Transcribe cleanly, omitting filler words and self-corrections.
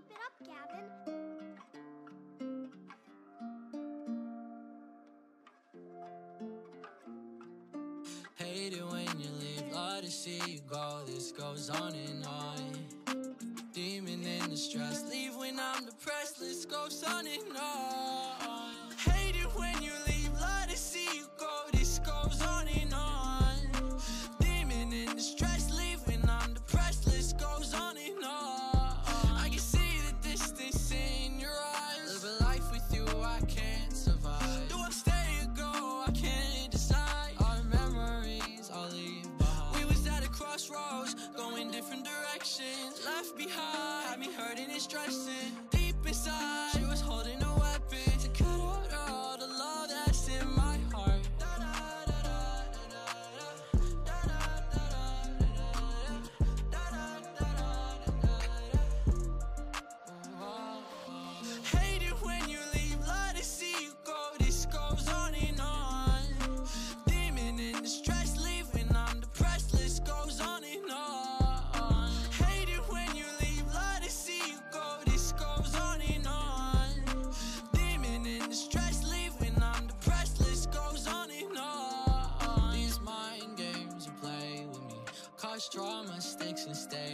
it up, Gavin. Hate it when you leave, love to see you go. This goes on and on. Demon in the stress, leave when I'm depressed. This goes on and on. Hate it when you leave, love to see you go. This goes on and on. Demon in the stress, leave when I'm depressed. This goes on and on. I can see the distance in your eyes. Live a life with you, I can't survive. Do I stay or go? I can't decide. Our memories I'll leave behind. We was at a crossroads, going different directions. Left behind, had me hurting and stressing. Deep inside, she was holding a weapon to cut out all the love that's in my heart. Hate it when you leave, love to see you go. This goes on and on. Demon in the stress, leave when I'm depressed. This goes on and on. Hate it when you leave, love to see you go. This goes on and on. Demon in the stress, leave when I'm depressed. This goes on and on. These mind games you play with me cause trauma, mistakes and stay